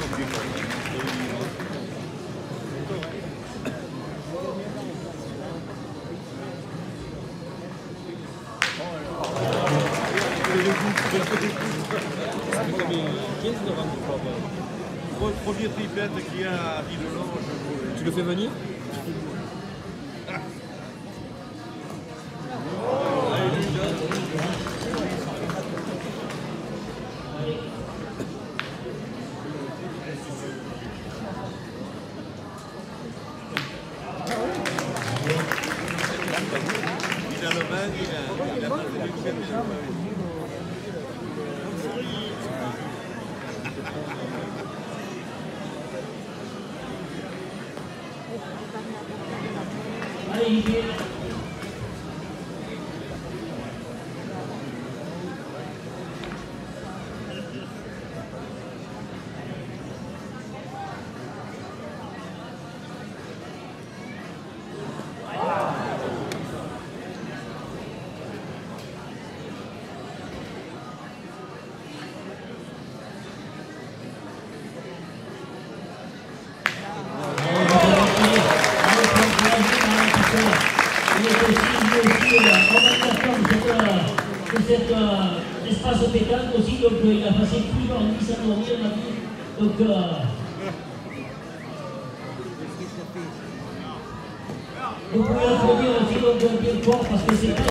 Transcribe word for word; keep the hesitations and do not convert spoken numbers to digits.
Premier tripette qu'il y a à Villelon, je... Tu le fais venir? Il a le bain, il a, il a pas de Allez, cet euh, espace pétanque aussi, donc euh, il a passé plus par lui sans dormir la vie. Donc euh, vous pouvez applaudir aussi donc bien fort parce que c'est